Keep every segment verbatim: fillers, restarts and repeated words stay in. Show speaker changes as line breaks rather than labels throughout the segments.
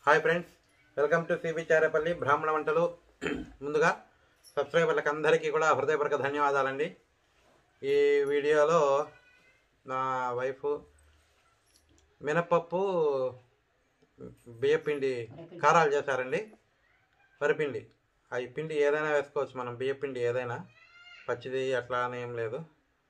Hi friends, welcome to CB Charepalli Brahmana Vantalu. ముందుగా సబ్స్క్రైబర్లకు అందరికీ కూడా హృదయపూర్వక ధన్యవాదాలండి. ఈ వీడియోలో నా వైఫ్ మినపప్పు బియ్యపిండి కారాలు చేశారండి. వరిపిండి, ఈ పిండి ఏదైనా వేసుకోవచ్చు మనం, బియ్యపిండి ఏదైనా, పచ్చిది అట్లా అని ఏం లేదు.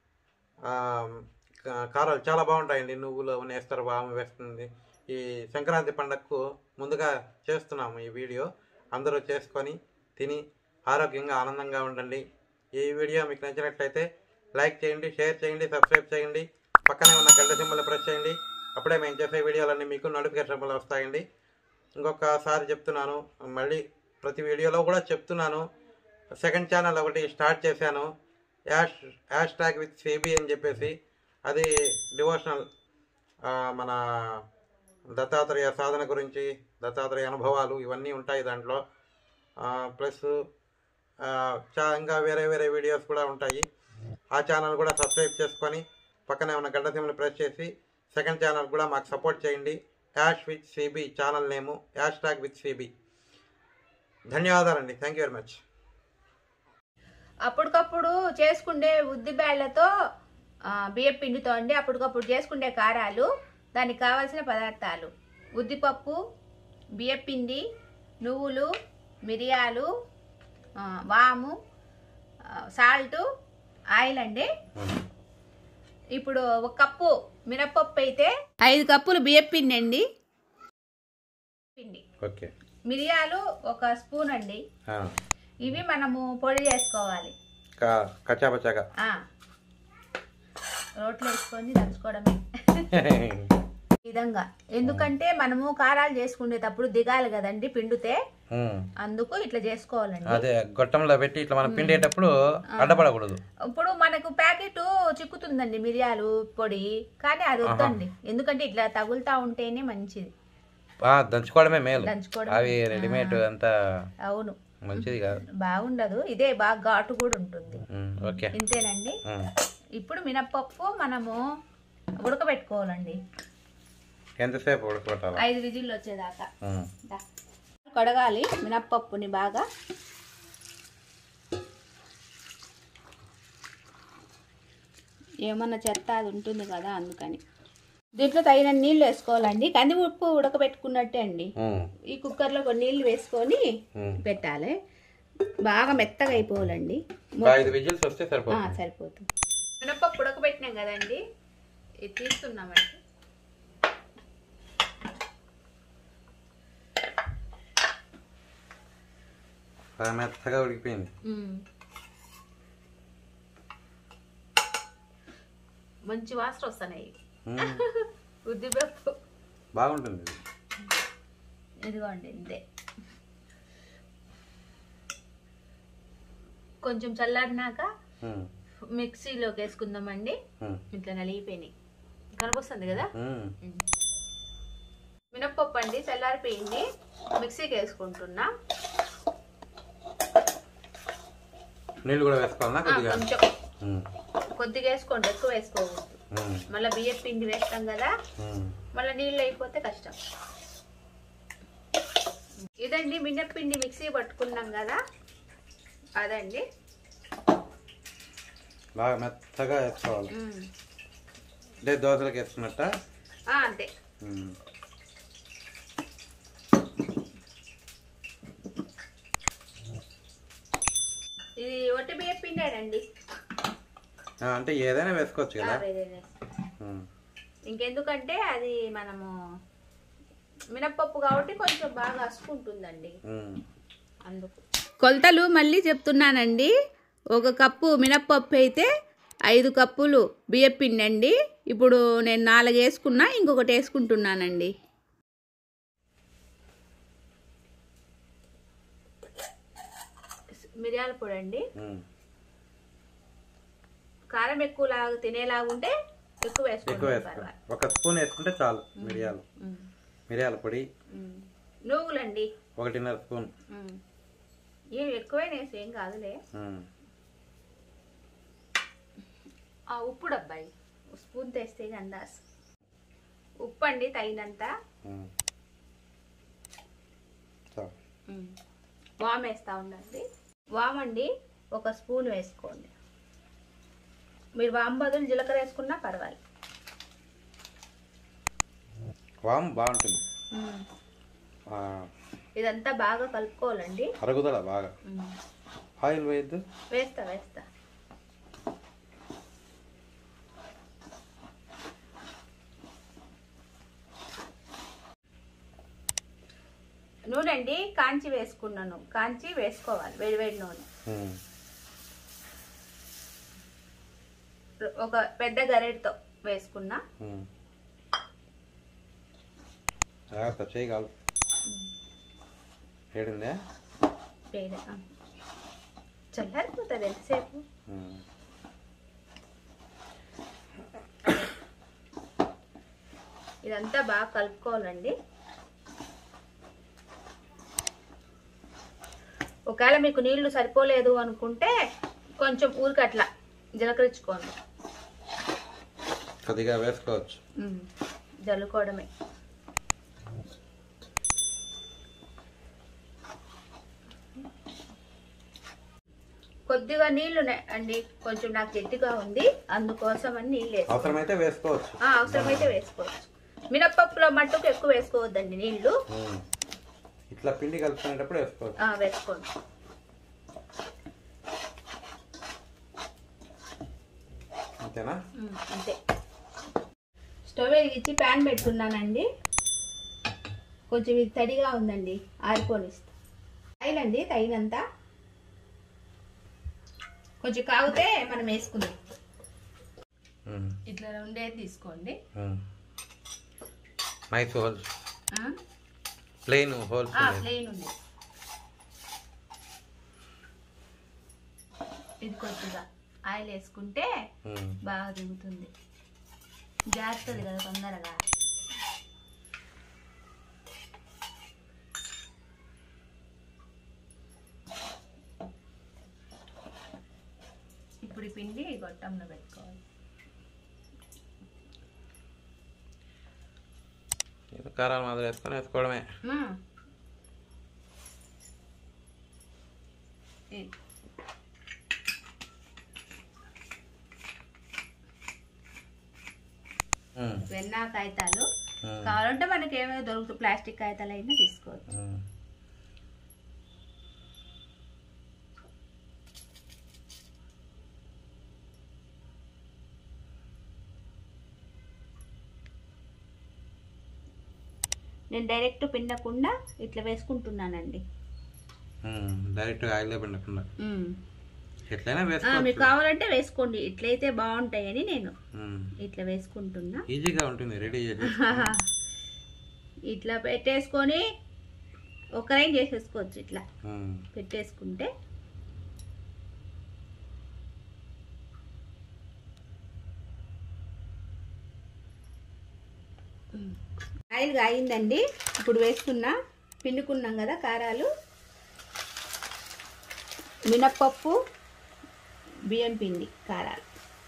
కారాలు చాలా బాగుంటాయండి. నువ్వులు వేస్తారు, బాగా వేస్తుంది. ఈ సంక్రాంతి పండగకు ముందుగా చేస్తున్నాము ఈ వీడియో. అందరూ చేసుకొని తిని ఆరోగ్యంగా ఆనందంగా ఉండండి. ఈ వీడియో మీకు నచ్చినట్లయితే లైక్ చేయండి, షేర్ చేయండి, సబ్స్క్రైబ్ చేయండి. పక్కనే ఉన్న గంట సింబల్ ప్రెస్ చేయండి. అప్పుడే మేము చేసే వీడియోలన్నీ మీకు నోటిఫికేషన్లు వస్తాయండి. ఇంకొకసారి చెప్తున్నాను, మళ్ళీ ప్రతి వీడియోలో కూడా చెప్తున్నాను, సెకండ్ ఛానల్ ఒకటి స్టార్ట్ చేశాను, hash hashtag with CB అని చెప్పేసి. అది డివోషనల్, మన దత్తాత్రేయ సాధన గురించి, దత్తాత్రేయ అనుభవాలు ఇవన్నీ ఉంటాయి దాంట్లో. ప్లస్ ఇంకా వేరే వేరే వీడియోస్ కూడా ఉంటాయి. ఆ ఛానల్ కూడా సబ్స్క్రైబ్ చేసుకొని పక్కనే ఉన్న గంట సింబల్ ప్రెస్ చేసి సెకండ్ ఛానల్ కూడా మాకు సపోర్ట్ చేయండి. యాష్ విత్ సిబి ఛానల్ నేము, హ్యాష్ ట్యాగ్ విత్ సిబి. ధన్యవాదాలండి. Thank you very much.
అప్పటికప్పుడు చేసుకుండే ఉద్ది బ్యాళ్లతో బియ్యం పిండితో అండి అప్పటికప్పుడు చేసుకుండే కారాలు. దానికి కావాల్సిన పదార్థాలు: ఉద్దిపప్పు, బియ్యపిండి, నువ్వులు, మిరియాలు, వాము, సాల్ట్, ఆయిల్ అండి. ఇప్పుడు ఒక కప్పు మినపప్పు అయితే ఐదు కప్పులు బియ్యపిండి అండి. పిండి ఓకే. మిరియాలు ఒక స్పూన్ అండి. ఇవి మనము పొడి చేసుకోవాలి
కచ్చాపచ్చాగా,
రోట్లో వేసుకొని దంచుకోవడమే విధంగా. ఎందుకంటే మనము కారాలు చేసుకునేటప్పుడు దిగాలి కదండి పిండితే, అందుకు ఇట్లా చేసుకోవాలండి.
అదే గొట్టంలో పెట్టి ఇట్లా మనం పిండేటప్పుడు అడ్డపడకూడదు.
ఇప్పుడు మనకు ప్యాకెట్ చిక్కుతుందండి మిరియాలు పొడి, కానీ అది వద్దండి. ఎందుకంటే ఇట్లా తగులుతా ఉంటేనే మంచిది.
దంచుకోవడమే మేలు. దంచుకోవడం అవి రెడీమేడ్ అంతా
అవును
మంచిది కాదు,
బాగుండదు. ఇదే బాగా ఘాటు కూడా ఉంటుంది.
ఓకే,
ఇంతేనండి. ఇప్పుడు మినప్పప్పు మనము ఉడకబెట్టుకోవాలండి.
ఎంతసేపు ఉడకబెట్టాలి?
ఐదు విజిల్లు వచ్చేదాకా కడగాలి మినప్పప్పుని బాగా. ఏమన్నా చెత్త అది ఉంటుంది కదా, అందుకని దీంట్లో తగిన నీళ్ళు వేసుకోవాలండి. కంది ఉప్పు ఉడకబెట్టుకున్నట్టే అండి. ఈ కుక్కర్లో కొన్ని నీళ్ళు వేసుకొని పెట్టాలి. బాగా మెత్తగా అయిపోవాలండి. సరిపోతుంది. మినపప్పు ఉడకబెట్టినాం కదండి, ఇది తీస్తున్నామండి.
మెత్తగా ఉడికిపోయింది.
మంచి వాసన వస్తున్నాయి. ఉద్దిపప్పు
బాగుంటుంది.
ఇదిగోండి ఇంతే. కొంచెం చల్లారినాక మిక్సీలోకి వేసుకుందామండి. ఇట్లా నలిగిపోయినాయి, కనిపిస్తుంది కదా. మినప్పప్పు అండి చల్లారిపోయింది, మిక్సీకి వేసుకుంటున్నా.
నీళ్ళు కూడా వేసుకోవాలా?
కొంచెం కొద్దిగా వేసుకోండి, ఎక్కువ వేసుకోకూడదు. మళ్ళీ బియ్యం పిండి వేస్తాం కదా, మళ్ళీ నీళ్ళు అయిపోతే కష్టం. ఇదండి మినప్పిండి మిక్సీ పట్టుకున్నాం కదా, అదండి.
బాగా మెత్తగా వేసుకోవాలి, అంటే దోశలకు వేసుకున్నట్ట.
అంతే. ఇది ఒట్టి బియ్యం పిండేనండి,
అంటే ఏదైనా వేసుకోవచ్చు కదా.
ఇంకెందుకంటే అది మనము మినప్పప్పు కాబట్టి కొంచెం బాగా అసుకుంటుందండి, అందుకు. కొలతలు మళ్ళీ చెప్తున్నానండి. ఒక కప్పు మినప్పప్పు అయితే ఐదు కప్పులు బియ్యం పిండి అండి. ఇప్పుడు నేను నాలుగు వేసుకున్నా, ఇంకొకటి వేసుకుంటున్నానండి. మిరియాల పొడి అండి. కారం ఎక్కువ లాగా తినేలాగుంటే ఎక్కువ వేసుకోవాలి.
ఒక స్పూన్ వేసుకుంటే చాలు. మిరియాలు మిరియాల పొడి.
నువ్వులండి
ఒకటిన్నర స్పూన్.
ఏం ఎక్కువైనా ఏం కాదులే. ఉప్పు డబ్బాయి స్పూన్ తెస్తే అందాస్. ఉప్పు అండి తగినంత. వామ్ వేస్తూ ఉండండి. వామ్ అండి ఒక స్పూన్ వేసుకోండి. మీరు వామ్ బదులు జీలకర్ర వేసుకున్నా పర్వాలేదు.
వామ్ బాగుంటుంది.
ఇదంతా బాగా కలుపుకోవాలండి.
అరుగుదల బాగా. ఆయిల్ వేయద్దు.
వేస్తా వేస్తా నూనె అండి కాంచి వేసుకున్నాను. కాంచి వేసుకోవాలి వేడి వేడి నూనె. ఒక పెద్ద గరెడతో వేసుకున్నా.
చేయగలరు వేడిందే
వేడి చల్లారిపోతుంది ఎంతసేపు. ఇదంతా బాగా కలుపుకోవాలండి. ఒకవేళ మీకు నీళ్లు సరిపోలేదు అనుకుంటే కొంచెం ఊరికట్లా జీలకరించుకోండి.
కొద్దిగా వేసుకోవచ్చు.
జల్లుకోవడమే. కొద్దిగా నీళ్లు అండి, కొంచెం నాకు గట్టిగా ఉంది, అందుకోసం అని నీళ్ళు
అవసరమైతే వేసుకోవచ్చు.
అవసరమైతే వేసుకోవచ్చు. మినపప్పులో మట్టుకు ఎక్కువ వేసుకోవద్దండి నీళ్లు.
ఇట్లా పిండి కలుపుకునేటప్పుడు వేసుకోవచ్చు.
వేసుకోండి.
అంతేనా?
అంతే. స్టవ్ వెలిగించి ప్యాన్ పెట్టుకున్నానండి. కొంచెం ఇది తడిగా ఉందండి, ఆరిపోనిస్తా. ఆయిల్ అండి తగినంత. కొంచెం కాగితే మనం వేసుకుందాం. ఇట్లా ఉండేది తీసుకోండి.
Nice holes. Plain holes.
Plain ఉంది. ఇది కొద్దిగా ఆయిల్ వేసుకుంటే బాగా దిగుతుంది. జారుతుంది కదా తొందరగా. ఇప్పుడు ఈ పిండి గొట్టంలో పెట్టుకోవాలి.
కారాలు మాదిరి వేసుకొని వేసుకోవడమే.
వెన్న కాగితాలు కావాలంటే మనకి ఏమైనా దొరుకుతుంది, ప్లాస్టిక్ కాగితాలు అయినా తీసుకోవచ్చు. నేను డైరెక్ట్ పిండకుండా ఇట్లా వేసుకుంటున్నానండి.
డైరెక్ట్ ఆయిల్ పిండకుండా ఎట్లైనా వేసుకోవచ్చు.
మీకు కావాలంటే వేసుకోండి. ఇట్లయితే బాగుంటాయని నేను ఇట్లా వేసుకుంటున్నా.
ఈజీగా ఉంటుంది రెడీ చేసి.
ఇట్లా పెట్టేసుకొని ఒకరైనా చేసేసుకోవచ్చు. ఇట్లా పెట్టేసుకుంటే ఆయిల్ కాగిందండి. ఇప్పుడు వేసుకున్నా పిండుకున్నాం కదా కారాలు, మినప్పప్పు, బియ్యం పిండి కారాలు.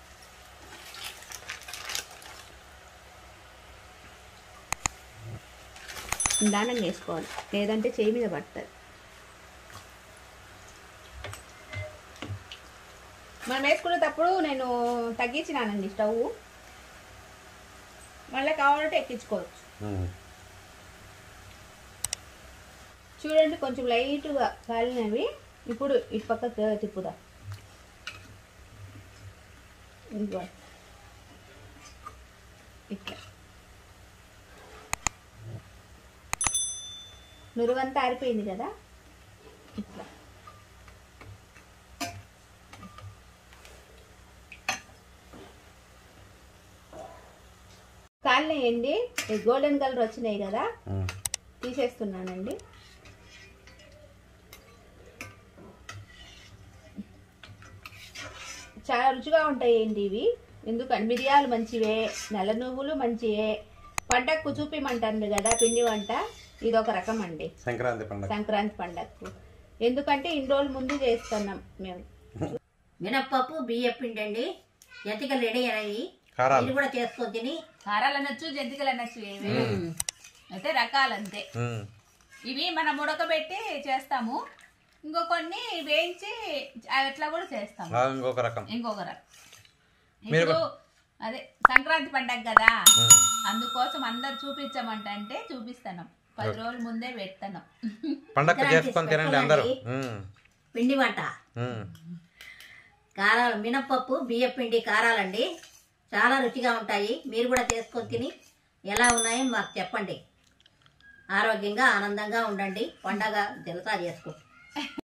దానం వేసుకోవాలి, లేదంటే చేయి మీద పడుతుంది. మనం వేసుకునేటప్పుడు నేను తగ్గించినానండి స్టవ్. మళ్ళీ కావాలంటే ఎక్కించుకోవచ్చు. చూడండి కొంచెం లైట్గా కాలినవి. ఇప్పుడు ఇటు పక్క తిప్పుదా. ఇట్లా నురుగంతా ఆరిపోయింది కదా. ఇట్లా కాలినాయండి. గోల్డెన్ కలర్ వచ్చినాయి కదా, తీసేస్తున్నానండి. చాలా రుచిగా ఉంటాయండి ఇవి. ఎందుకంటే మిరియాలు మంచివే, నల్ల నువ్వులు మంచివే. పండగకు చూపిమంటాను కదా పిండి వంట. ఇది ఒక రకం అండి
సంక్రాంతి పండుగ.
సంక్రాంతి పండగకు ఎందుకంటే ఇన్ని రోజులు ముందు చేస్తున్నాం మేము.
మినప్పప్పు బియ్యం పిండి అండి. జంతికలు రెడీ అయ్యాయి. ఇది కూడా చేసుకొని తిని.
కారాలు అనొచ్చు, జంతికలు అనొచ్చు, ఏమి అయితే రకాలంతే. ఇవి మనం ఉడకబెట్టి చేస్తాము. ఇంకో కొన్ని వేయించి అట్లా కూడా చేస్తాము.
ఇంకొక రకం
ఇంకొక రకం ఇప్పుడు అదే సంక్రాంతి పండగ కదా, అందుకోసం అందరు చూపించమంటే చూపిస్తాను. పది రోజుల ముందే పెడతాను.
పండగ చేసుకొని తినండి అందరూ.
పిండి వంట కారాలు, మినప్పప్పు బియ్య పిండి కారాలండి. చాలా రుచిగా ఉంటాయి. మీరు కూడా చేసుకొని తిని ఎలా ఉన్నాయో మాకు చెప్పండి. ఆరోగ్యంగా ఆనందంగా ఉండండి. పండగ జలసా చేసుకో.